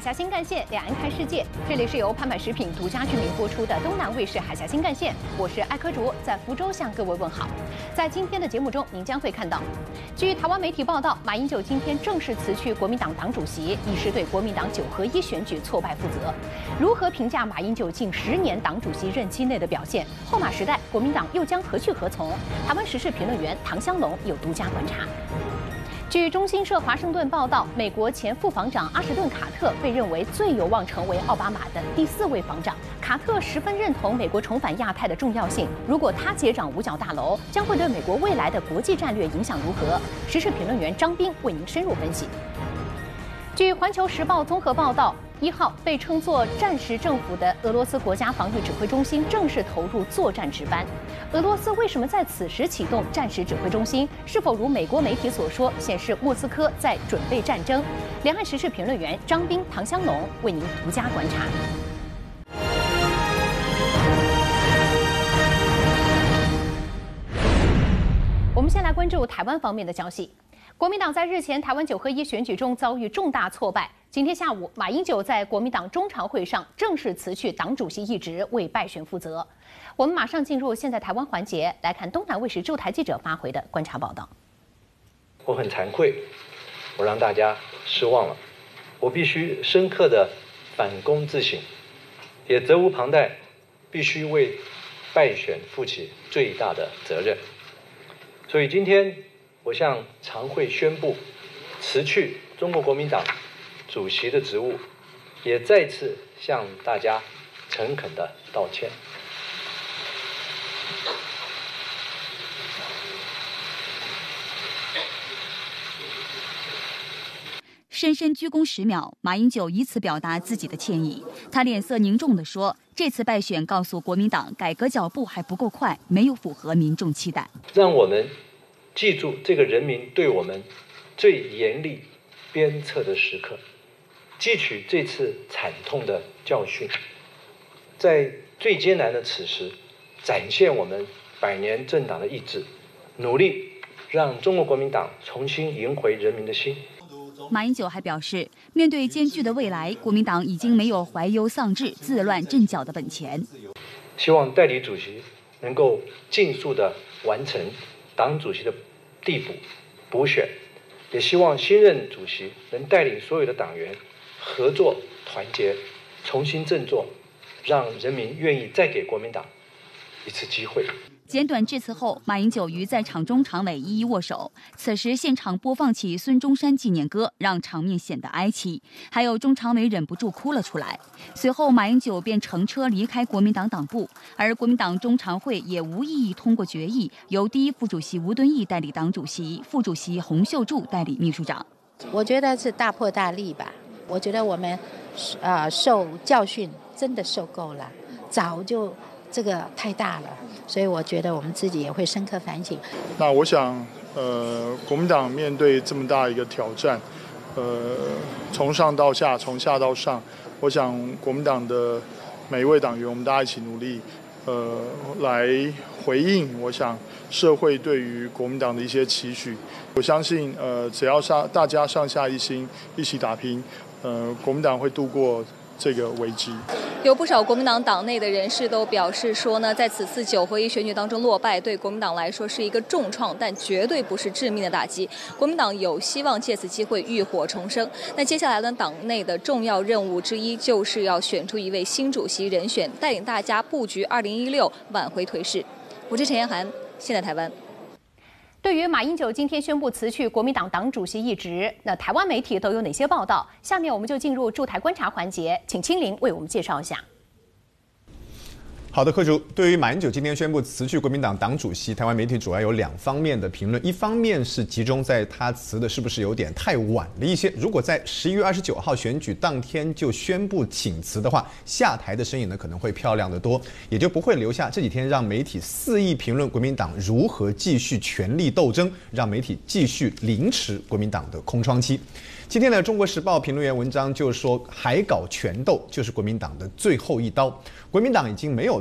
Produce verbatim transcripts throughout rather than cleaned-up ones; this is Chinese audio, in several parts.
峡新干线，两岸看世界。这里是由潘柏食品独家居民播出的东南卫视海峡新干线，我是艾科竹，在福州向各位问好。在今天的节目中，您将会看到，据台湾媒体报道，马英九今天正式辞去国民党党主席，以示对国民党九合一选举挫败负责。如何评价马英九近十年党主席任期内的表现？后马时代，国民党又将何去何从？台湾时事评论员唐湘龙有独家观察。 据中新社华盛顿报道，美国前副防长阿什顿·卡特被认为最有望成为奥巴马的第四位防长。卡特十分认同美国重返亚太的重要性。如果他接掌五角大楼，将会对美国未来的国际战略影响如何？时事评论员张斌为您深入分析。据《环球时报》综合报道。 一号被称作战时政府的俄罗斯国家防御指挥中心正式投入作战值班。俄罗斯为什么在此时启动战时指挥中心？是否如美国媒体所说，显示莫斯科在准备战争？两岸时事评论员张斌、唐湘龙为您独家观察。我们先来关注台湾方面的消息。 国民党在日前台湾九合一选举中遭遇重大挫败。今天下午，马英九在国民党中常会上正式辞去党主席一职，为败选负责。我们马上进入现在台湾环节，来看东南卫视驻台记者发回的观察报道。 我很惭愧，我让大家失望了，我必须深刻的反躬自省，也责无旁贷，必须为败选负起最大的责任。所以今天。 我向常会宣布辞去中国国民党主席的职务，也再次向大家诚恳的道歉。 深深鞠躬十秒，马英九以此表达自己的歉意。他脸色凝重地说：“这次败选告诉国民党，改革脚步还不够快，没有符合民众期待。” 让我们。 记住这个人民对我们最严厉鞭策的时刻，汲取这次惨痛的教训，在最艰难的此时，展现我们百年政党的意志，努力让中国国民党重新赢回人民的心。 马英九还表示，面对艰巨的未来，国民党已经没有怀忧丧志、自乱阵脚的本钱。 希望代理主席能够尽速的完成。 党主席的递补、补选，也希望新任主席能带领所有的党员合作团结，重新振作，让人民愿意再给国民党一次机会。 简短致辞后，马英九与在场中常委一一握手。此时现场播放起孙中山纪念歌，让场面显得哀戚。还有中常委忍不住哭了出来。随后，马英九便乘车离开国民党党部，而国民党中常会也无异议通过决议，由第一副主席吴敦义代理党主席，副主席洪秀柱代理秘书长。 我觉得是大破大立吧。我觉得我们呃受教训真的受够了，早就。 这个太大了，所以我觉得我们自己也会深刻反省。 那我想，呃，国民党面对这么大一个挑战，呃，从上到下，从下到上，我想国民党的每一位党员，我们大家一起努力，呃，来回应。我想社会对于国民党的一些期许，我相信，呃，只要上大家上下一心，一起打拼，呃，国民党会度过。 这个危机， 有不少国民党党内的人士都表示说呢，在此次九合一选举当中落败，对国民党来说是一个重创，但绝对不是致命的打击。国民党有希望借此机会浴火重生。那接下来呢，党内的重要任务之一就是要选出一位新主席人选，带领大家布局二零一六，挽回颓势。我是陈彦涵，现在台湾。 对于马英九今天宣布辞去国民党党主席一职，那台湾媒体都有哪些报道？下面我们就进入驻台观察环节，请清林为我们介绍一下。 好的，柯主，对于马英九今天宣布辞去国民党党主席，台湾媒体主要有两方面的评论，一方面是集中在他辞的是不是有点太晚了一些，如果在十一月二十九号选举当天就宣布请辞的话，下台的身影呢可能会漂亮得多，也就不会留下这几天让媒体肆意评论国民党如何继续权力斗争，让媒体继续凌迟国民党的空窗期。今天的《中国时报》评论员文章就说，海搞权斗就是国民党的最后一刀。国民党已经没有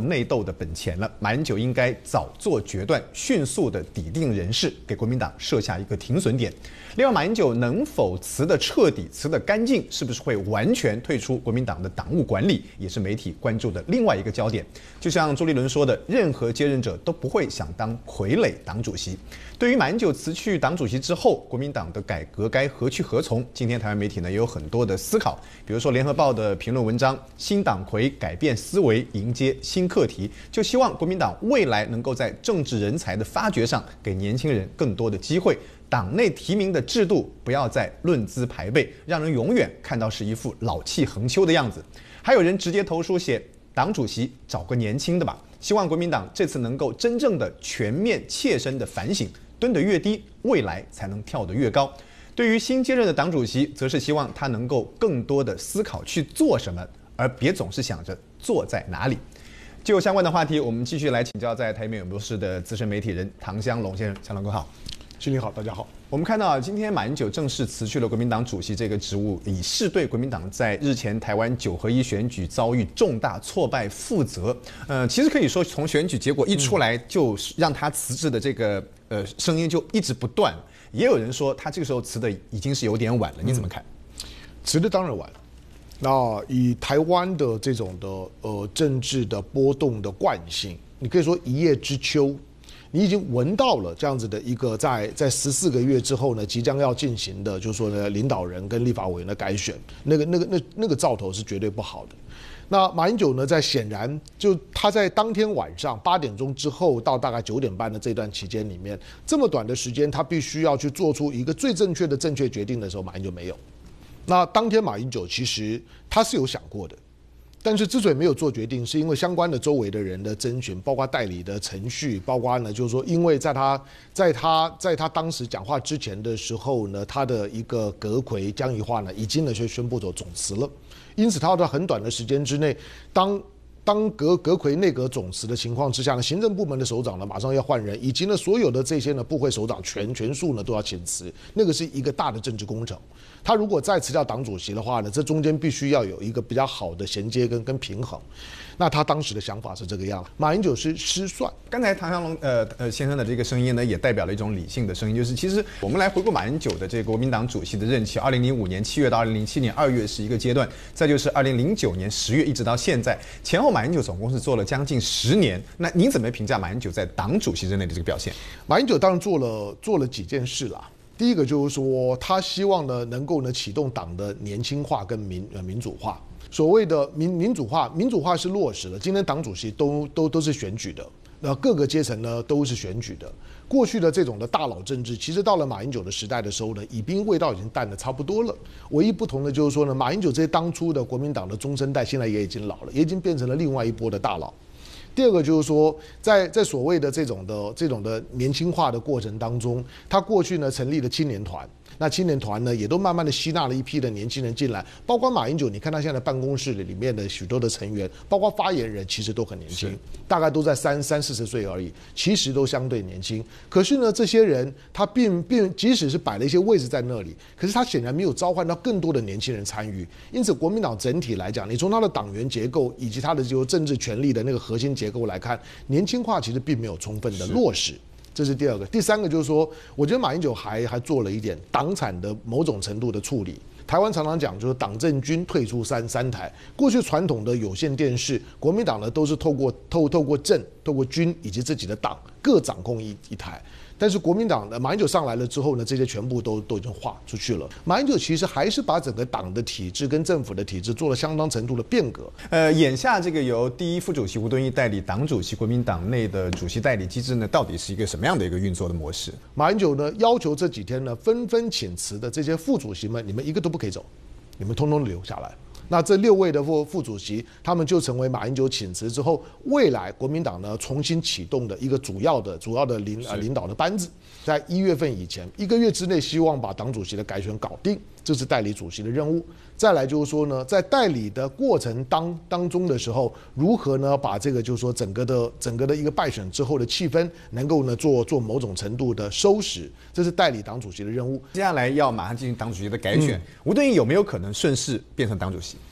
内斗的本钱了。马英九应该早做决断，迅速的抵定人事，给国民党设下一个停损点。另外，马英九能否辞得彻底、辞得干净，是不是会完全退出国民党的党务管理，也是媒体关注的另外一个焦点。就像朱立伦说的，任何接任者都不会想当傀儡党主席。对于马英九辞去党主席之后，国民党的改革该何去何从？今天台湾媒体呢也有很多的思考，比如说《联合报》的评论文章《新党魁改变思维，迎接新课题》，就希望国民党未来能够在政治人才的发掘上给年轻人更多的机会。党内提名的制度不要再论资排辈，让人永远看到是一副老气横秋的样子。还有人直接投书写党主席找个年轻的吧，希望国民党这次能够真正的全面切身的反省，蹲得越低，未来才能跳得越高。对于新接任的党主席，则是希望他能够更多的思考去做什么，而别总是想着坐在哪里。就相关的话题，我们继续来请教在台北演播室的资深媒体人唐湘龙先生。湘龙哥好。 新年好，大家好。 我们看到今天马英九正式辞去了国民党主席这个职务，以示对国民党在日前台湾九合一选举遭遇重大挫败负责。呃，其实可以说从选举结果一出来，就让他辞职的这个呃声音就一直不断。也有人说他这个时候辞的已经是有点晚了，你怎么看？ 嗯、辞的当然晚了。那以台湾的这种的呃政治的波动的惯性，你可以说一叶知秋。你已经闻到了这样子的一个在在十四个月之后呢，即将要进行的，就是说呢，领导人跟立法委员的改选，那个那个那那个兆头是绝对不好的。那马英九呢，在显然就他在当天晚上八点钟之后到大概九点半的这段期间里面，这么短的时间，他必须要去做出一个最正确的正确决定的时候，马英九没有。那当天马英九其实他是有想过的。但是之所以没有做决定，是因为相关的周围的人的征询，包括代理的程序，包括呢，就是说，因为在他在他在他当时讲话之前的时候呢，他的一个阁揆江宜桦呢，已经呢就宣布走总辞了，因此他要在很短的时间之内，当当阁阁揆内阁总辞的情况之下呢，行政部门的首长呢马上要换人，以及呢所有的这些呢部会首长全全数呢都要遣辞，那个是一个大的政治工程。他如果再辞掉党主席的话呢，这中间必须要有一个比较好的衔接跟跟平衡。那他当时的想法是这个样，马英九是失算。 刚才唐湘龙呃呃先生的这个声音呢，也代表了一种理性的声音，就是其实我们来回顾马英九的这个国民党主席的任期，二零零五年七月到二零零七年二月是一个阶段，再就是二零零九年十月一直到现在，前后马英九总共是做了将近十年。那您怎么评价马英九在党主席任内的这个表现？ 马英九当然做了做了几件事啦。第一个就是说，他希望呢能够呢启动党的年轻化跟民呃民主化。所谓的民民主化，民主化是落实了。今天党主席都都都是选举的，那各个阶层呢都是选举的。过去的这种的大佬政治，其实到了马英九的时代的时候呢，以兵味道已经淡得差不多了。唯一不同的就是说呢，马英九这些当初的国民党的中生代，现在也已经老了，也已经变成了另外一波的大佬。第二个就是说，在在所谓的这种的这种的年轻化的过程当中，他过去呢成立了青年团，那青年团呢也都慢慢的吸纳了一批的年轻人进来，包括马英九，你看他现在办公室里面的许多的成员，包括发言人，其实都很年轻，大概都在三三四十岁而已，其实都相对年轻。可是呢，这些人他并并即使是摆了一些位置在那里，可是他显然没有召唤到更多的年轻人参与。因此，国民党整体来讲，你从他的党员结构以及他的就政治权力的那个核心结构来看，年轻化其实并没有充分的落实。这是第二个。第三个就是说，我觉得马英九还还做了一点党产的某种程度的处理。台湾常常讲，就是党政军退出三三台。过去传统的有线电视，国民党呢都是透过透透过政、透过军以及自己的党各掌控一一台。但是国民党的马英九上来了之后呢，这些全部都都已经划出去了。马英九其实还是把整个党的体制跟政府的体制做了相当程度的变革。 呃，眼下这个由第一副主席吴敦义代理党主席，国民党内的主席代理机制呢，到底是一个什么样的一个运作的模式？ 马英九呢要求这几天呢纷纷请辞的这些副主席们，你们一个都不可以走，你们通通留下来。那这六位的副副主席，他们就成为马英九请辞之后，未来国民党呢重新启动的一个主要的主要的领呃领导的班子，在一月份以前一个月之内，希望把党主席的改选搞定，这是代理主席的任务。再来就是说呢，在代理的过程当当中的时候，如何呢把这个就是说整个的整个的一个败选之后的气氛，能够呢做做某种程度的收拾，这是代理党主席的任务。 接下来要马上进行党主席的改选，嗯、吴敦义有没有可能顺势变成党主席？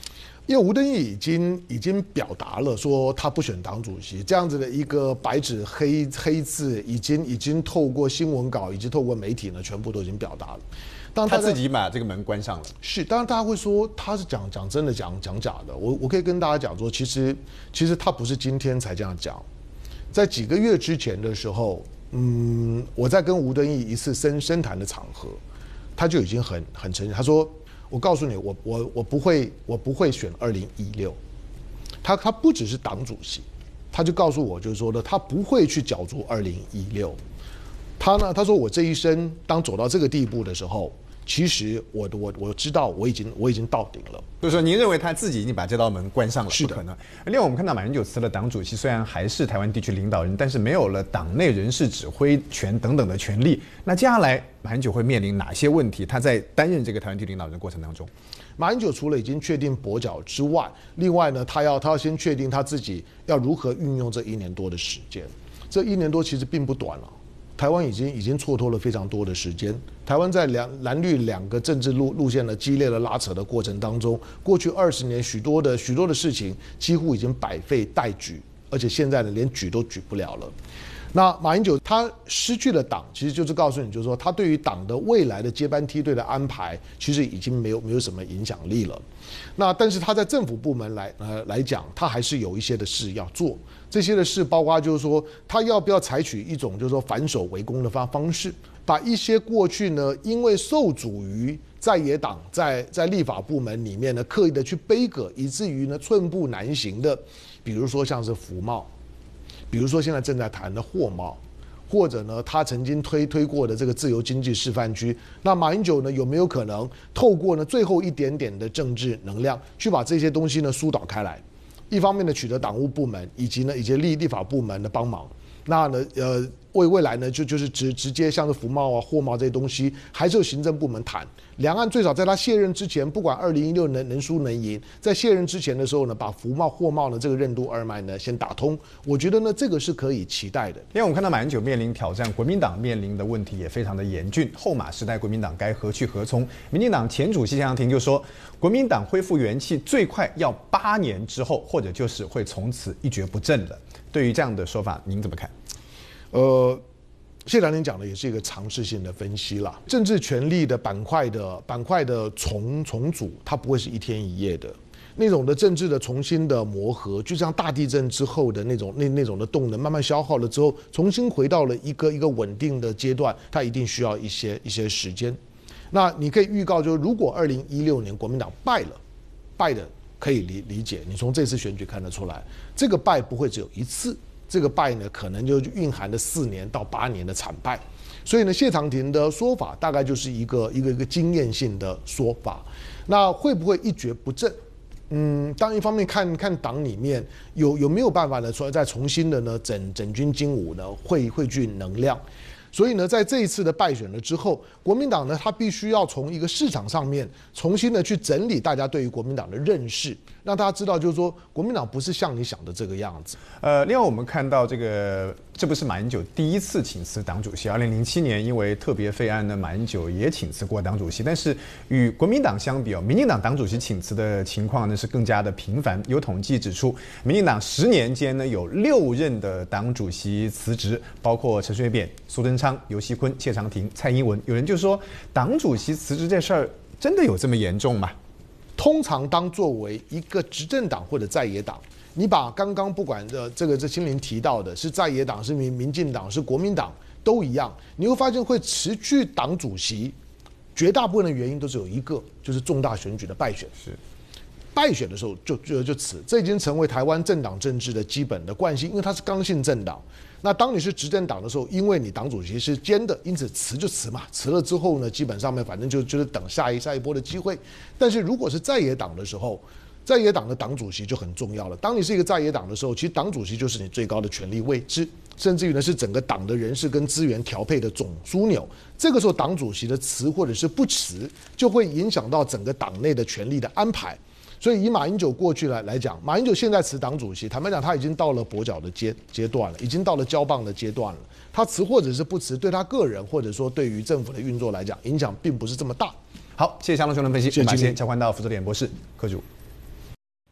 因为吴敦义已经已经表达了说他不选党主席，这样子的一个白纸黑黑字，已经已经透过新闻稿以及透过媒体呢，全部都已经表达了。当他自己把这个门关上了。 是，当然大家会说他是讲讲真的讲讲假的。我我可以跟大家讲说，其实其实他不是今天才这样讲，在几个月之前的时候，嗯，我在跟吴敦义一次深深谈的场合，他就已经很很承认，他说：“我告诉你，我我我不会我不会选二零一六。”他他不只是党主席，他就告诉我，就是说呢，他不会去角逐二零一六。他呢，他说我这一生当走到这个地步的时候，其实我我我知道我已经我已经到顶了。 就是说，您认为他自己已经把这道门关上了？ 是的， 不可能。另外，我们看到马英九辞了党主席，虽然还是台湾地区领导人，但是没有了党内人事指挥权等等的权利。那接下来马英九会面临哪些问题？他在担任这个台湾地区领导人的过程当中， 马英九除了已经确定跛脚之外，另外呢，他要他要先确定他自己要如何运用这一年多的时间。这一年多其实并不短了。台湾已经已经蹉跎了非常多的时间。台湾在两蓝绿两个政治路路线的激烈的拉扯的过程当中，过去二十年许多的许多的事情几乎已经百废待举，而且现在呢连举都举不了了。那马英九他失去了党，其实就是告诉你，就是说他对于党的未来的接班梯队的安排，其实已经没有没有什么影响力了。那但是他在政府部门来呃来讲，他还是有一些的事要做。这些的事包括就是说，他要不要采取一种就是说反守为攻的方方式，把一些过去呢因为受阻于在野党在在立法部门里面呢刻意的去杯葛，以至于呢寸步难行的，比如说像是服贸，比如说现在正在谈的货贸，或者呢他曾经推推过的这个自由经济示范区，那马英九呢有没有可能透过呢最后一点点的政治能量，去把这些东西呢疏导开来？一方面呢取得党务部门以及呢以及立立法部门的帮忙，那呢呃未未来呢就就是直直接像是服贸啊货贸这些东西，还是由行政部门谈。两岸最少在他卸任之前，不管二零一六能能输能赢，在卸任之前的时候呢，把服贸货贸呢这个任督二脉呢先打通，我觉得呢这个是可以期待的。 因为我们看到马英九面临挑战，国民党面临的问题也非常的严峻。后马时代，国民党该何去何从？民进党前主席谢长廷就说，国民党恢复元气最快要八年之后，或者就是会从此一蹶不振了。对于这样的说法，您怎么看？ 呃。谢长廷讲的也是一个尝试性的分析啦。政治权力的板块的板块的重重组，它不会是一天一夜的。那种的政治的重新的磨合，就像大地震之后的那种那那种的动能慢慢消耗了之后，重新回到了一个一个稳定的阶段，它一定需要一些一些时间。那你可以预告，就是如果二零一六年国民党败了，败的可以理理解，你从这次选举看得出来，这个败不会只有一次。这个败呢，可能就蕴含了四年到八年的惨败，所以呢，谢长廷的说法大概就是一个一个一个经验性的说法。那会不会一蹶不振？嗯，当一方面看看党里面有有没有办法呢，说再重新的呢整整军精武呢，汇汇聚能量。所以呢，在这一次的败选了之后，国民党呢，他必须要从一个市场上面重新的去整理大家对于国民党的认识，让大家知道，就是说国民党不是像你想的这个样子。 呃，另外我们看到这个，这不是马英九第一次请辞党主席。二零零七年因为特别废案呢，马英九也请辞过党主席。但是与国民党相比哦，民进党党主席请辞的情况呢是更加的频繁。有统计指出，民进党十年间呢有六任的党主席辞职，包括陈水扁、苏贞昌、游锡堃、谢长廷、蔡英文。有人就说，党主席辞职这事儿真的有这么严重吗？ 通常当作为一个执政党或者在野党，你把刚刚不管的这个这心灵提到的是在野党、是民民进党、是国民党都一样，你会发现会辞去党主席，绝大部分的原因都只有一个，就是重大选举的败选。 是。 败选的时候就就就辞，这已经成为台湾政党政治的基本的惯性，因为它是刚性政党。那当你是执政党的时候，因为你党主席是兼的，因此辞就辞嘛，辞了之后呢，基本上面反正就就是等下一下一波的机会。但是如果是在野党的时候，在野党的党主席就很重要了。当你是一个在野党的时候，其实党主席就是你最高的权力位置，甚至于呢是整个党的人事跟资源调配的总枢纽。这个时候党主席的辞或者是不辞，就会影响到整个党内的权力的安排。所以以马英九过去来来讲，马英九现在辞党主席，坦白讲他已经到了跛脚的阶阶段了，已经到了交棒的阶段了。他辞或者是不辞，对他个人或者说对于政府的运作来讲，影响并不是这么大。 好，谢谢香龙兄的分析。 谢谢。 我们先交换到福州的演播室，柯主。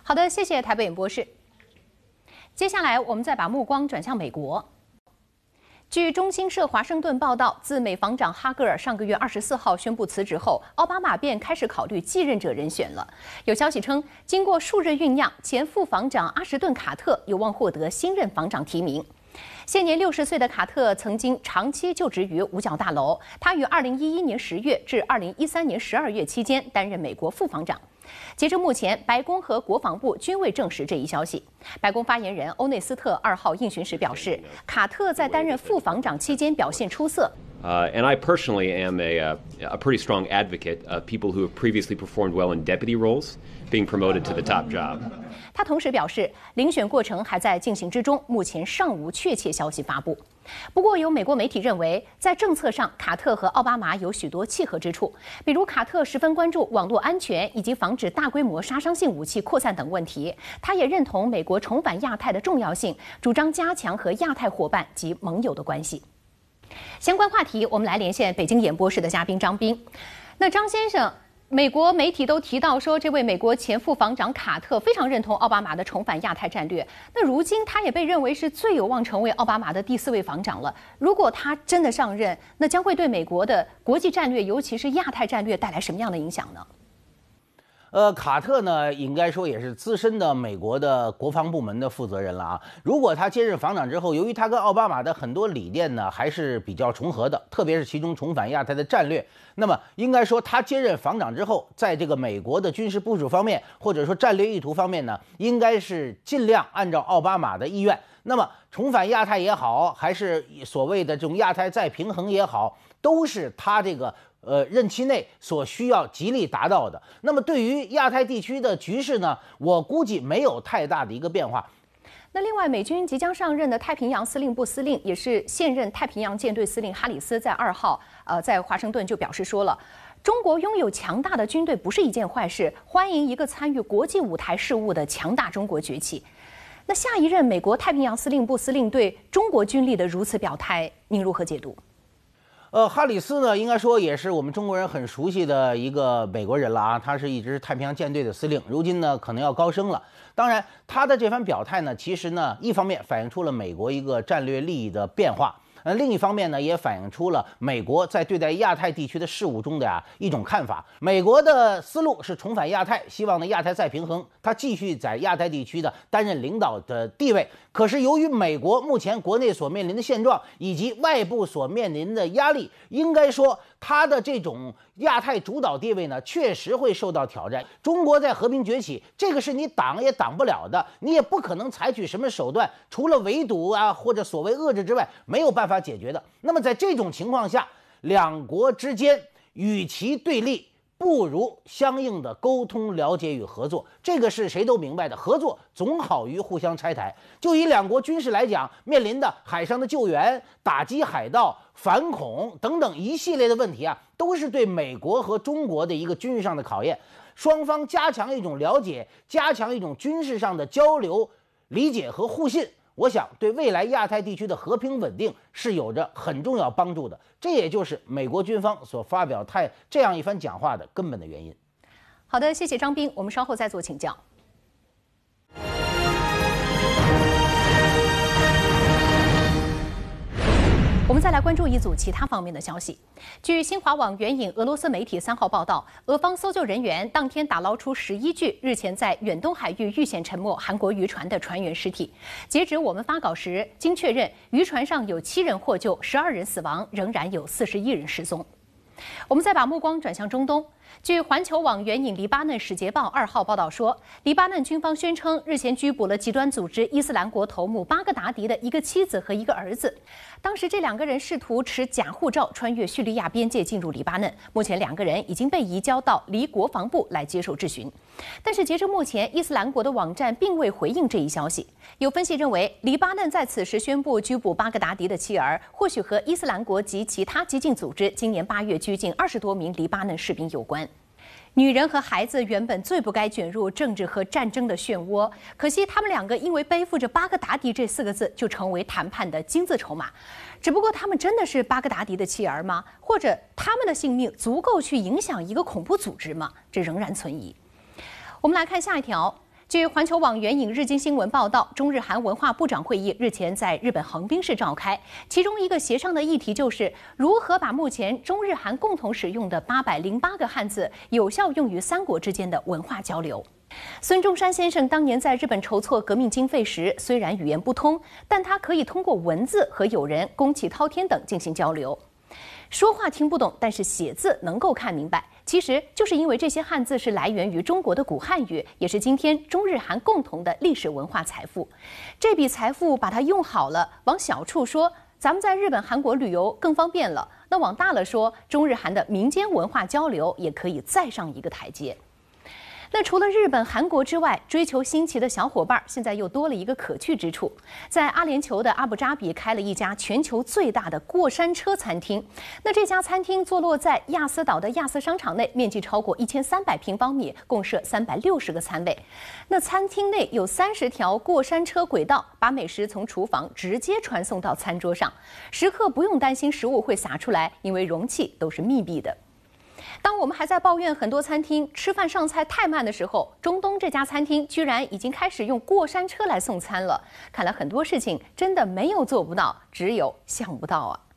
好的，谢谢台北演博士。接下来，我们再把目光转向美国。据中新社华盛顿报道，自美防长哈格尔上个月二十四号宣布辞职后，奥巴马便开始考虑继任者人选了。有消息称，经过数日酝酿，前副防长阿什顿·卡特有望获得新任防长提名。现年六十岁的卡特曾经长期就职于五角大楼，他于二零一一年十月至二零一三年十二月期间担任美国副防长。截至目前，白宫和国防部均未证实这一消息。白宫发言人欧内斯特二号应询时表示，卡特在担任副防长期间表现出色。 Uh, and I personally am a, uh, a pretty strong advocate of people who have previously performed well in deputy roles being promoted to the top job. 他同时表示，遴选过程还在进行之中，目前尚无确切消息发布。不过，有美国媒体认为，在政策上，卡特和奥巴马有许多契合之处，比如卡特十分关注网络安全以及防止大规模杀伤性武器扩散等问题。他也认同美国重返亚太的重要性，主张加强和亚太伙伴及盟友的关系。相关话题，我们来连线北京演播室的嘉宾张斌。那张先生，美国媒体都提到说，这位美国前副防长卡特非常认同奥巴马的重返亚太战略。那如今他也被认为是最有望成为奥巴马的第四位防长了。如果他真的上任，那将会对美国的国际战略，尤其是亚太战略带来什么样的影响呢？ 呃，卡特呢，应该说也是资深的美国的国防部门的负责人了啊。如果他接任防长之后，由于他跟奥巴马的很多理念呢还是比较重合的，特别是其中重返亚太的战略，那么应该说他接任防长之后，在这个美国的军事部署方面，或者说战略意图方面呢，应该是尽量按照奥巴马的意愿。那么重返亚太也好，还是所谓的这种亚太再平衡也好，都是他这个。呃，任期内所需要极力达到的。那么，对于亚太地区的局势呢，我估计没有太大的一个变化。 那另外，美军即将上任的太平洋司令部司令，也是现任太平洋舰队司令哈里斯，在二号，呃，在华盛顿就表示说了，中国拥有强大的军队不是一件坏事，欢迎一个参与国际舞台事务的强大中国崛起。那下一任美国太平洋司令部司令对中国军力的如此表态，您如何解读？ 呃，哈里斯呢，应该说也是我们中国人很熟悉的一个美国人了啊。他是一支太平洋舰队的司令，如今呢可能要高升了。当然，他的这番表态呢，其实呢，一方面反映出了美国一个战略利益的变化。呃，另一方面呢，也反映出了美国在对待亚太地区的事务中的呀、啊、一种看法。美国的思路是重返亚太，希望呢亚太再平衡，他继续在亚太地区的担任领导的地位。可是由于美国目前国内所面临的现状以及外部所面临的压力，应该说他的这种亚太主导地位呢，确实会受到挑战。中国在和平崛起，这个是你挡也挡不了的，你也不可能采取什么手段，除了围堵啊或者所谓遏制之外，没有办法解决的。那么在这种情况下，两国之间与其对立，不如相应的沟通、了解与合作，这个是谁都明白的。合作总好于互相拆台。就以两国军事来讲，面临的海上的救援、打击海盗、反恐等等一系列的问题啊，都是对美国和中国的一个军事上的考验。双方加强一种了解，加强一种军事上的交流、理解和互信，我想对未来亚太地区的和平稳定是有着很重要帮助的。这也就是美国军方所发表太这样一番讲话的根本的原因。 好的，谢谢张斌，我们稍后再做请教。我们再来关注一组其他方面的消息。据新华网援引俄罗斯媒体三号报道，俄方搜救人员当天打捞出十一具日前在远东海域遇险沉没韩国渔船的船员尸体。截止我们发稿时，经确认，渔船上有七人获救，十二人死亡，仍然有四十一人失踪。我们再把目光转向中东。据环球网援引黎巴嫩使节报二号报道说，黎巴嫩军方宣称日前拘捕了极端组织伊斯兰国头目巴格达迪的一个妻子和一个儿子。当时这两个人试图持假护照穿越叙利亚边界进入黎巴嫩，目前两个人已经被移交到黎国防部来接受质询。但是截至目前，伊斯兰国的网站并未回应这一消息。有分析认为，黎巴嫩在此时宣布拘捕巴格达迪的妻儿，或许和伊斯兰国及其他激进组织今年八月拘禁二十多名黎巴嫩士兵有关。女人和孩子原本最不该卷入政治和战争的漩涡，可惜他们两个因为背负着巴格达迪这四个字，就成为谈判的金字筹码。只不过他们真的是巴格达迪的妻儿吗？或者他们的性命足够去影响一个恐怖组织吗？这仍然存疑。我们来看下一条。 据环球网援引日经新闻报道，中日韩文化部长会议日前在日本横滨市召开，其中一个协商的议题就是如何把目前中日韩共同使用的八百零八个汉字有效用于三国之间的文化交流。孙中山先生当年在日本筹措革命经费时，虽然语言不通，但他可以通过文字和友人宫崎滔天等进行交流。说话听不懂，但是写字能够看明白。其实就是因为这些汉字是来源于中国的古汉语，也是今天中日韩共同的历史文化财富。这笔财富把它用好了，往小处说，咱们在日本、韩国旅游更方便了；那往大了说，中日韩的民间文化交流也可以再上一个台阶。那除了日本、韩国之外，追求新奇的小伙伴现在又多了一个可去之处，在阿联酋的阿布扎比开了一家全球最大的过山车餐厅。那这家餐厅坐落在亚斯岛的亚斯商场内，面积超过一千三百平方米，共设三百六十个餐位。那餐厅内有三十条过山车轨道，把美食从厨房直接传送到餐桌上，食客不用担心食物会洒出来，因为容器都是密闭的。当我们还在抱怨很多餐厅吃饭上菜太慢的时候，中东这家餐厅居然已经开始用过山车来送餐了。看来很多事情真的没有做不到，只有想不到啊。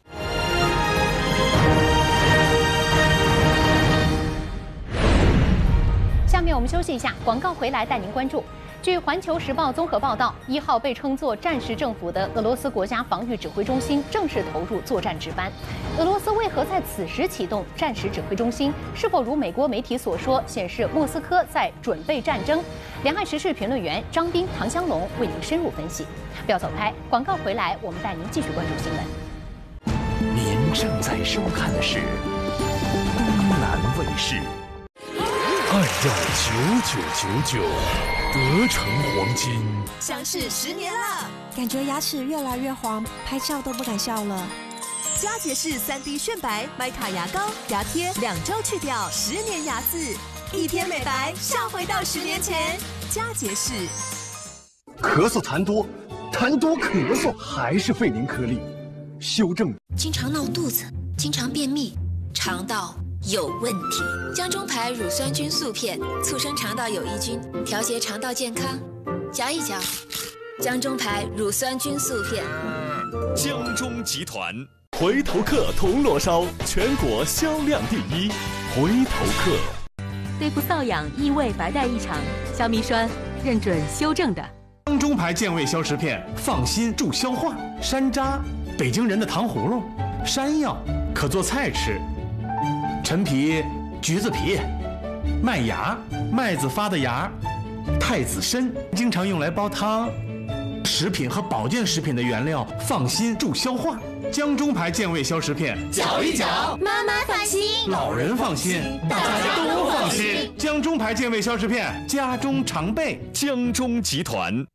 下面我们休息一下，广告回来带您关注。据《环球时报》综合报道，一号被称作战时政府的俄罗斯国家防御指挥中心正式投入作战值班。俄罗斯为何在此时启动战时指挥中心？是否如美国媒体所说，显示莫斯科在准备战争？两岸时事评论员张斌、唐湘龙为您深入分析。不要走开，广告回来，我们带您继续关注新闻。 您正在收看的是东南卫视。按照九九九九，德成黄金上市十年了，感觉牙齿越来越黄，拍照都不敢笑了。佳洁士 三 D 炫白麦卡牙膏、牙贴，两周去掉十年牙渍，一天美白，笑回到十年前。佳洁士。 咳嗽痰多，痰多咳嗽，还是肺淋颗粒，修正。 经常闹肚子，经常便秘，肠道有问题。江中牌乳酸菌素片促生肠道有益菌，调节肠道健康。嚼一嚼，江中牌乳酸菌素片。 江中集团回头客铜锣烧全国销量第一，回头客。 对付瘙痒、异味、白带异常，消嘧栓认准修正的。 江中牌健胃消食片，放心助消化。山楂，北京人的糖葫芦；山药可做菜吃。陈皮、橘子皮；麦芽，麦子发的芽；太子参，经常用来煲汤。食品和保健食品的原料，放心助消化。江中牌健胃消食片， 嚼一嚼，妈妈放心， 老人放心，大家都放心。江中牌健胃消食片，家中常备。 江中集团。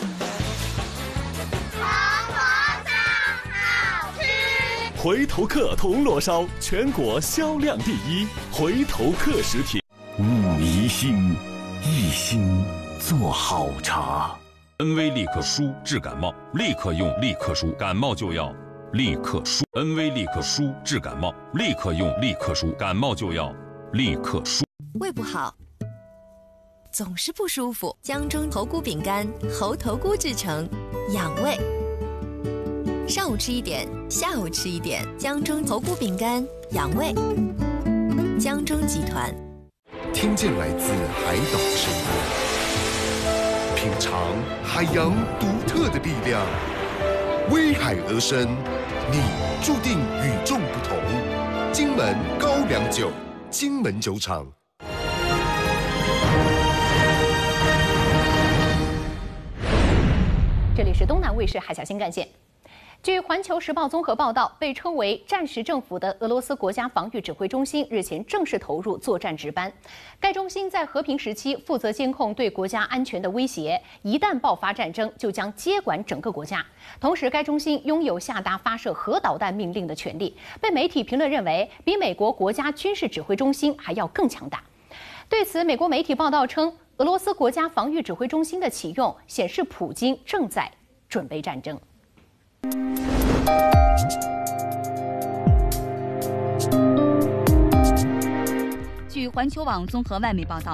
回头客铜锣烧全国销量第一，回头客食品。 武宜兴，一心做好茶。 恩威利克舒治感冒，立刻用利克舒，感冒就要立克舒。恩威利克舒治感冒，立刻用利克舒，感冒就要立克舒。 胃不好，总是不舒服。江中猴菇饼干，猴头菇制成，养胃。上午吃一点，下午吃一点。江中猴菇饼干养胃。江中集团。 听见来自海岛的声音，品尝海洋独特的力量，为海而生，你注定与众不同。金门高粱酒，金门酒厂。 这里是东南卫视海峡新干线。据《环球时报》综合报道，被称为战时政府的俄罗斯国家防御指挥中心日前正式投入作战值班。该中心在和平时期负责监控对国家安全的威胁，一旦爆发战争，就将接管整个国家。同时，该中心拥有下达发射核导弹命令的权利，被媒体评论认为比美国国家军事指挥中心还要更强大。对此，美国媒体报道称，俄罗斯国家防御指挥中心的启用显示普京正在准备战争。 据环球网综合外媒报道，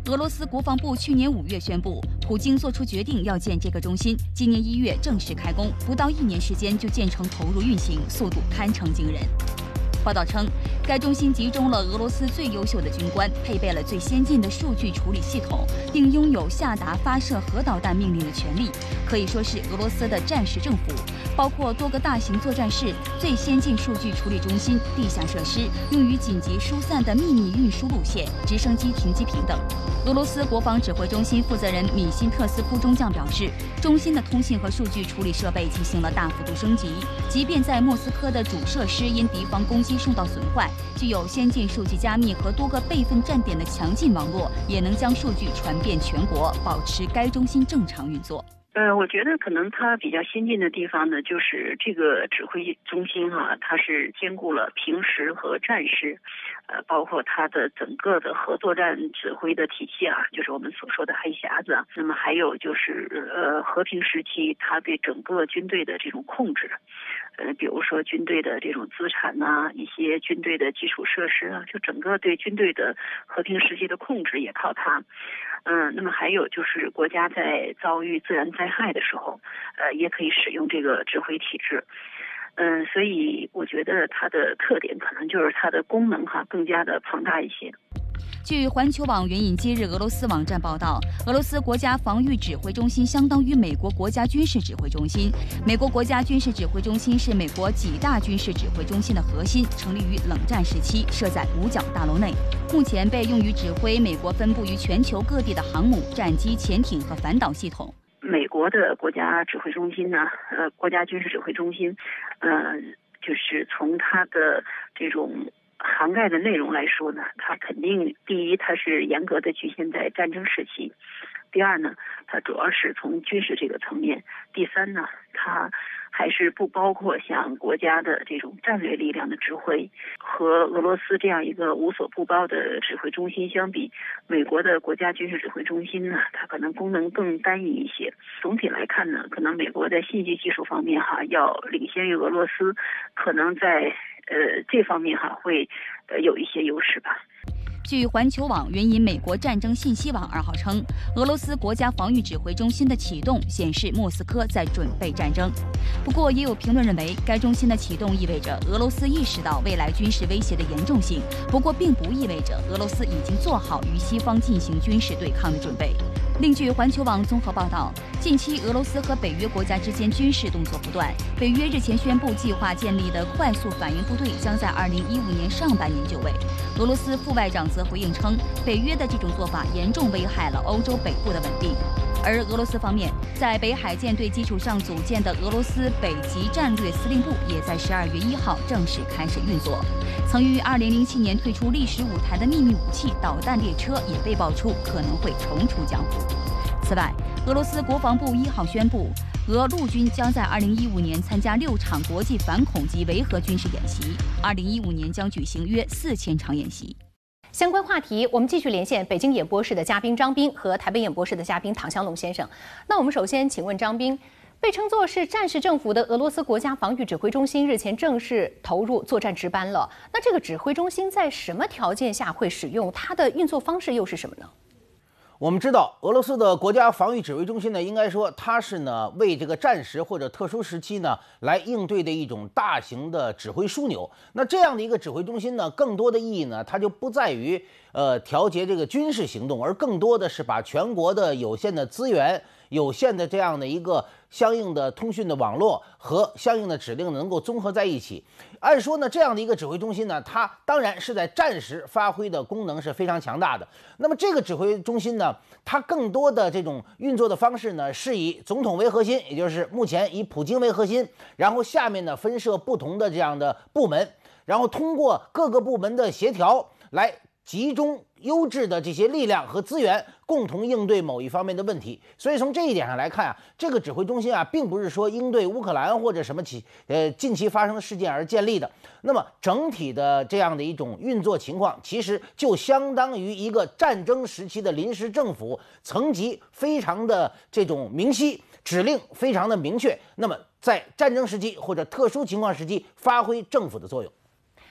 俄罗斯国防部去年五月宣布，普京做出决定要建这个中心，今年一月正式开工，不到一年时间就建成投入运行，速度堪称惊人。报道称，该中心集中了俄罗斯最优秀的军官，配备了最先进的数据处理系统，并拥有下达发射核导弹命令的权利，可以说是俄罗斯的战时政府。包括多个大型作战室、最先进数据处理中心、地下设施、用于紧急疏散的秘密运输路线、直升机停机坪等。俄罗斯国防指挥中心负责人米辛特斯夫中将表示，中心的通信和数据处理设备进行了大幅度升级，即便在莫斯科的主设施因敌方攻击受到损坏，具有先进数据加密和多个备份站点的强劲网络，也能将数据传遍全国，保持该中心正常运作。 呃，我觉得可能它比较先进的地方呢，就是这个指挥中心哈、啊，它是兼顾了平时和战时，呃，包括它的整个的核作战指挥的体系啊，就是我们所说的黑匣子。那么还有就是呃和平时期它对整个军队的这种控制，呃，比如说军队的这种资产呐、啊，一些军队的基础设施啊，就整个对军队的和平时期的控制也靠它。嗯，那么还有就是国家在遭遇自然灾害的时候，呃，也可以使用这个指挥体制。嗯，所以我觉得它的特点可能就是它的功能哈更加的庞大一些。 据环球网援引今日俄罗斯网站报道，俄罗斯国家防御指挥中心相当于美国国家军事指挥中心。美国国家军事指挥中心是美国几大军事指挥中心的核心，成立于冷战时期，设在五角大楼内。目前被用于指挥美国分布于全球各地的航母、战机、潜艇和反导系统。 美国的国家指挥中心呢，呃，国家军事指挥中心，呃，就是从它的这种涵盖的内容来说呢，它肯定第一，它是严格的局限在战争时期；第二呢，它主要是从军事这个层面；第三呢，它还是不包括像国家的这种战略力量的指挥。和俄罗斯这样一个无所不包的指挥中心相比，美国的国家军事指挥中心呢，它可能功能更单一一些。总体来看呢，可能美国在信息技术方面哈要领先于俄罗斯，可能在呃这方面哈会呃有一些优势吧。 据环球网援引美国战争信息网二号称，俄罗斯国家防御指挥中心的启动显示莫斯科在准备战争。不过，也有评论认为，该中心的启动意味着俄罗斯意识到未来军事威胁的严重性，不过并不意味着俄罗斯已经做好与西方进行军事对抗的准备。另据环球网综合报道，近期俄罗斯和北约国家之间军事动作不断。北约日前宣布，计划建立的快速反应部队将在二零一五年上半年就位。俄罗斯副外长则回应称，北约的这种做法严重危害了欧洲北部的稳定。而俄罗斯方面，在北海舰队基础上组建的俄罗斯北极战略司令部也在十二月一号正式开始运作。曾于二零零七年退出历史舞台的秘密武器导弹列车也被爆出可能会重出江湖。此外，俄罗斯国防部一号宣布，俄陆军将在二零一五年参加六场国际反恐及维和军事演习，二零一五年将举行约四千场演习。 相关话题，我们继续连线北京演播室的嘉宾张斌和台北演播室的嘉宾唐湘龙先生。那我们首先请问张斌，被称作是战时政府的俄罗斯国家防御指挥中心日前正式投入作战值班了。那这个指挥中心在什么条件下会使用？它的运作方式又是什么呢？ 我们知道，俄罗斯的国家防御指挥中心呢，应该说它是呢为这个战时或者特殊时期呢来应对的一种大型的指挥枢纽。那这样的一个指挥中心呢，更多的意义呢，它就不在于呃调节这个军事行动，而更多的是把全国的有限的资源、有限的这样的一个相应的通讯的网络和相应的指令能够综合在一起。按说呢，这样的一个指挥中心呢，它当然是在战时发挥的功能是非常强大的。那么这个指挥中心呢，它更多的这种运作的方式呢，是以总统为核心，也就是目前以普京为核心，然后下面呢分设不同的这样的部门，然后通过各个部门的协调来集中优质的这些力量和资源，共同应对某一方面的问题。所以从这一点上来看啊，这个指挥中心啊，并不是说应对乌克兰或者什么其呃近期发生的事件而建立的。那么整体的这样的一种运作情况，其实就相当于一个战争时期的临时政府，层级非常的这种明晰，指令非常的明确。那么在战争时期或者特殊情况时期，发挥政府的作用。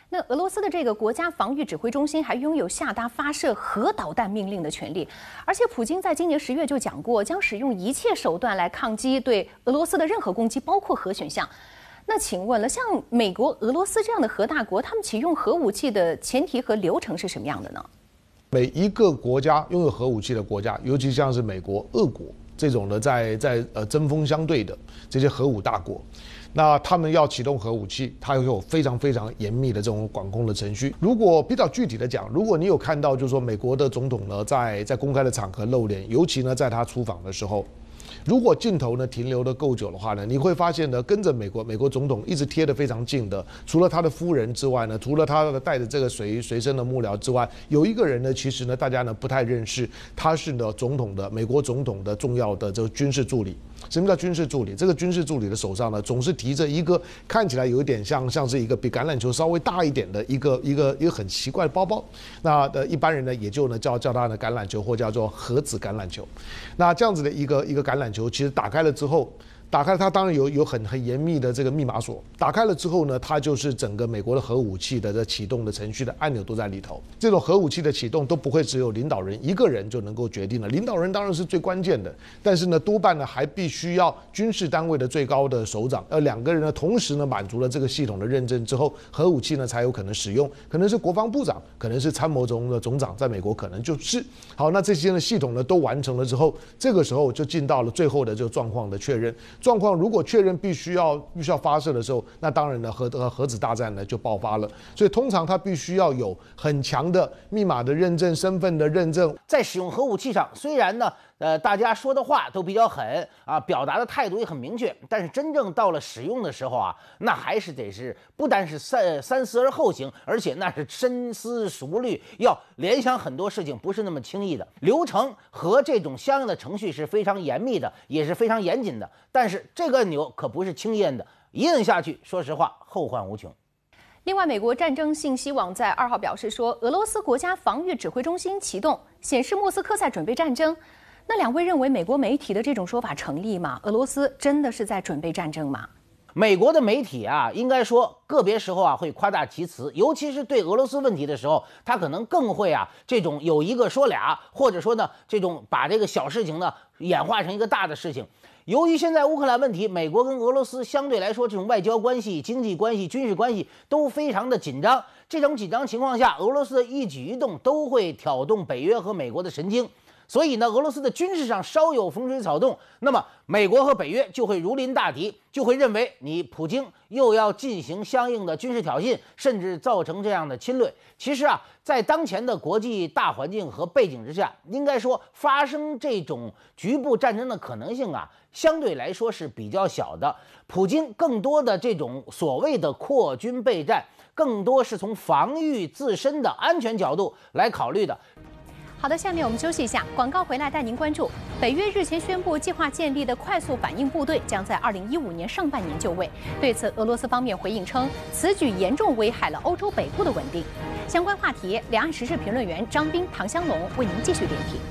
那俄罗斯的这个国家防御指挥中心还拥有下达发射核导弹命令的权利，而且普京在今年十月就讲过，将使用一切手段来抗击对俄罗斯的任何攻击，包括核选项。那请问了，像美国、俄罗斯这样的核大国，他们启用核武器的前提和流程是什么样的呢？ 每一个国家拥有核武器的国家，尤其像是美国、俄国这种的在在呃针锋相对的这些核武大国，那他们要启动核武器，它有非常非常严密的这种管控的程序。如果比较具体的讲，如果你有看到就是说美国的总统呢在在公开的场合露脸，尤其呢在他出访的时候，如果镜头呢停留的够久的话呢，你会发现呢，跟着美国美国总统一直贴得非常近的，除了他的夫人之外呢，除了他的带着这个随随身的幕僚之外，有一个人呢，其实呢大家呢不太认识，他是呢总统的美国总统的重要的这个军事助理。什么叫军事助理？这个军事助理的手上呢，总是提着一个看起来有一点像像是一个比橄榄球稍微大一点的一个一个一个很奇怪的包包。那的一般人呢，也就呢叫叫它呢橄榄球，或叫做核子橄榄球。那这样子的一个一个橄榄球，其实打开了之后。打开它当然有有很很严密的这个密码锁，打开了之后呢，它就是整个美国的核武器的这启动的程序的按钮都在里头。这种核武器的启动都不会只有领导人一个人就能够决定了，领导人当然是最关键的，但是呢，多半呢还必须要军事单位的最高的首长，呃，两个人呢同时呢满足了这个系统的认证之后，核武器呢才有可能使用，可能是国防部长，可能是参谋总的总长，在美国可能就是好。那这些呢系统呢都完成了之后，这个时候就进到了最后的这个状况的确认。状况如果确认必须要必须要发射的时候，那当然呢核核子大战呢就爆发了。所以通常它必须要有很强的密码的认证、身份的认证。 在使用核武器上，虽然呢呃大家说的话都比较狠啊，表达的态度也很明确，但是真正到了使用的时候啊，那还是得是不单是三三思而后行，而且那是深思熟虑，要联想很多事情，不是那么轻易的。流程和这种相应的程序是非常严密的，也是非常严谨的。但是这个按钮可不是轻易摁的，一摁下去，说实话后患无穷。 另外，美国战争信息网在二号表示说，俄罗斯国家防御指挥中心启动，显示莫斯科在准备战争。那两位认为美国媒体的这种说法成立吗？俄罗斯真的是在准备战争吗？ 美国的媒体啊，应该说个别时候啊会夸大其词，尤其是对俄罗斯问题的时候，他可能更会啊这种有一个说俩，或者说呢这种把这个小事情呢演化成一个大的事情。由于现在乌克兰问题，美国跟俄罗斯相对来说这种外交关系、经济关系、军事关系都非常的紧张。这种紧张情况下，俄罗斯的一举一动都会挑动北约和美国的神经。所以呢，俄罗斯的军事上稍有风吹草动，那么美国和北约就会如临大敌，就会认为你普京又要进行相应的军事挑衅，甚至造成这样的侵略。其实啊，在当前的国际大环境和背景之下，应该说发生这种局部战争的可能性啊，相对来说是比较小的。普京更多的这种所谓的扩军备战，更多是从防御自身的安全角度来考虑的。 好的，下面我们休息一下，广告回来带您关注。北约日前宣布，计划建立的快速反应部队将在二零一五年上半年就位。对此，俄罗斯方面回应称，此举严重危害了欧洲北部的稳定。相关话题，两岸时事评论员张斌、唐湘龙为您继续点评。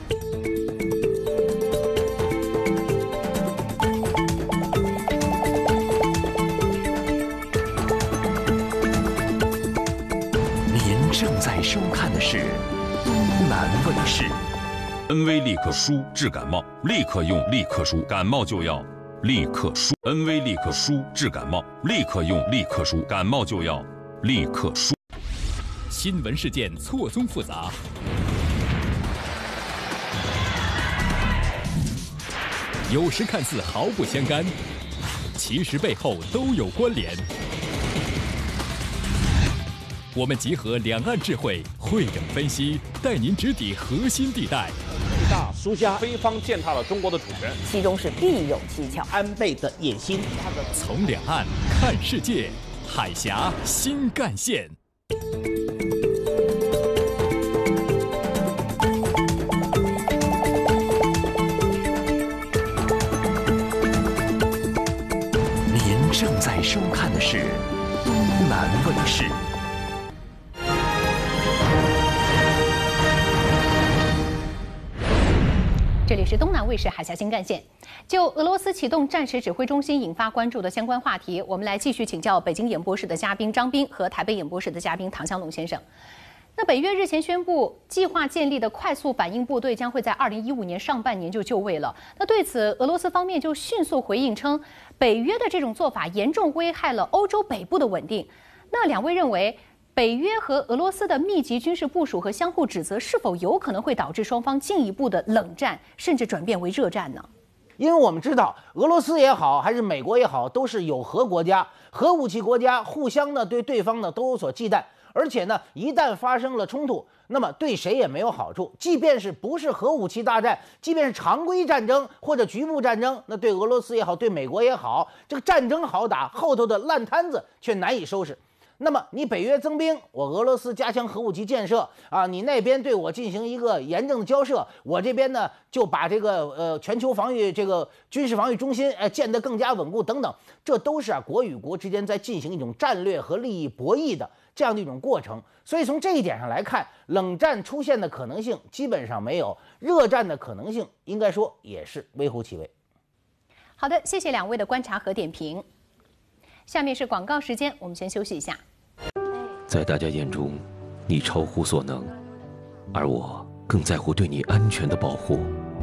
您正在收看的是东南卫视。 恩威利克舒治感冒，立刻用利克舒，感冒就要立克舒。恩威利克舒治感冒，立刻用利克舒，感冒就要立克舒。 新闻事件错综复杂，有时看似毫不相干，其实背后都有关联。我们集合两岸智慧，会诊分析，带您直抵核心地带。 巨大输家，非方践踏了中国的主权， 其中是必有蹊跷。 安倍的野心，他的从两岸看世界，海峡新干线。 您正在收看的是东南卫视。 这这里是东南卫视海峡新干线。就俄罗斯启动战时指挥中心引发关注的相关话题，我们来继续请教北京演播室的嘉宾张斌和台北演播室的嘉宾唐湘龙先生。那北约日前宣布，计划建立的快速反应部队将会在二零一五年上半年就就位了。那对此，俄罗斯方面就迅速回应称，北约的这种做法严重危害了欧洲北部的稳定。那两位认为，北约和俄罗斯的密集军事部署和相互指责，是否有可能会导致双方进一步的冷战，甚至转变为热战呢？ 因为我们知道，俄罗斯也好，还是美国也好，都是有核国家、核武器国家，互相呢对对方呢都有所忌惮。而且呢，一旦发生了冲突，那么对谁也没有好处。即便是不是核武器大战，即便是常规战争或者局部战争，那对俄罗斯也好，对美国也好，这个战争好打，后头的烂摊子却难以收拾。那么你北约增兵，我俄罗斯加强核武器建设啊，你那边对我进行一个严正的交涉，我这边呢就把这个呃全球防御这个军事防御中心呃建得更加稳固等等，这都是啊国与国之间在进行一种战略和利益博弈的这样的一种过程。所以从这一点上来看，冷战出现的可能性基本上没有，热战的可能性应该说也是微乎其微。 好的，谢谢两位的观察和点评。下面是广告时间，我们先休息一下。 在大家眼中，你超乎所能，而我更在乎对你安全的保护。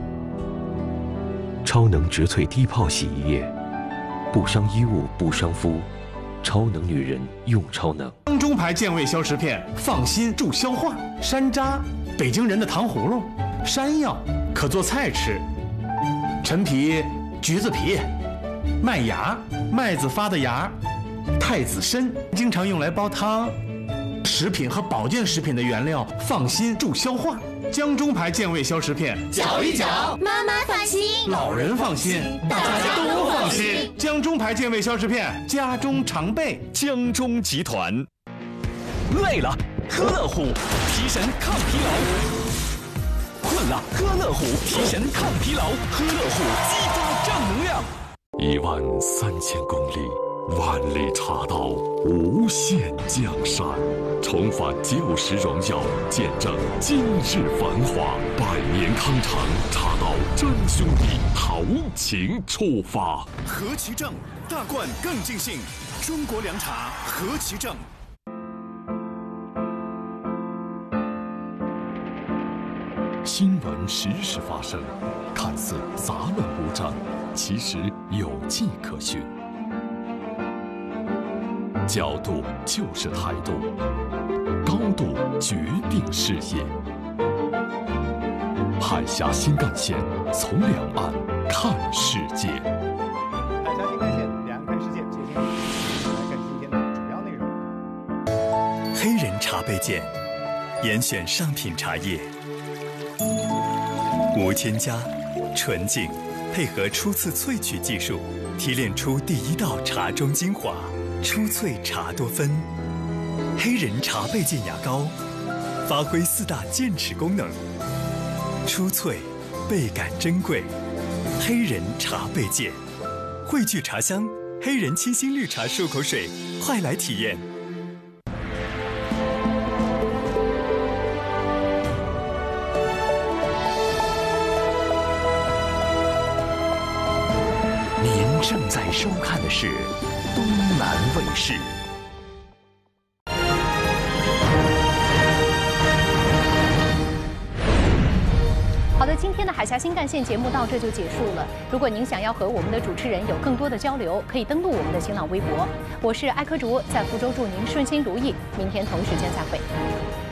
超能植萃低泡洗衣液，不伤衣物，不伤肤。超能女人用超能。 江中牌健胃消食片，放心助消化。山楂，北京人的糖葫芦；山药，可做菜吃；陈皮，橘子皮；麦芽，麦子发的芽；太子参，经常用来煲汤。食品和保健食品的原料，放心助消化。江中牌健胃消食片， 搅一搅，妈妈放心， 老人放心，大家都放心。江中牌健胃消食片，家中常备。 江中集团。累了，喝乐虎，提神抗疲劳；困了，喝乐虎，提神抗疲劳。喝乐虎，激发正能量。 一万三千公里。万里茶道，无限江山，重返旧时荣耀，见证今日繁华。百年康城，茶道真兄弟，豪情出发。 何其正，大罐更尽兴。中国凉茶，何其正。 新闻实时发生，看似杂乱无章，其实有迹可循。角度就是态度，高度决定视野。海峡新干线从两岸看世界。 海峡新干线，两岸看世界。接下来来看今天的主要内容。 黑人茶倍健，严选上品茶叶，无添加，纯净，配合初次萃取技术，提炼出第一道茶中精华。初萃茶多酚，黑人茶倍健牙膏，发挥四大健齿功能。初萃，倍感珍贵。黑人茶倍健，汇聚茶香，黑人清新绿茶漱口水，快来体验。 您正在收看的是东南卫视。 好的，今天的海峡新干线节目到这就结束了。如果您想要和我们的主持人有更多的交流，可以登录我们的新浪微博。我是艾科竹，在福州祝您顺心如意。明天同一时间再会。